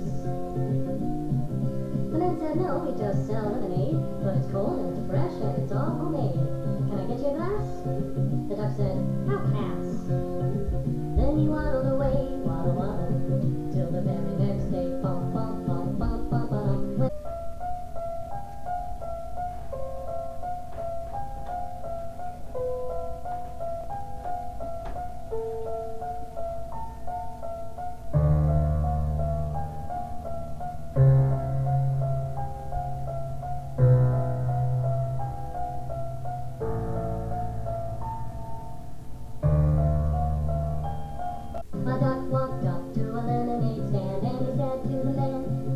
The man said, no, we just sell lemonade, but it's cold and it's fresh and it's all homemade. Can I get you a glass? The duck said, how pass? Then he waddled away, waddle, waddle, till the very next day, bum, bum, bum, bum, bum, bum. A duck walked up to a lemonade stand and he said to the man,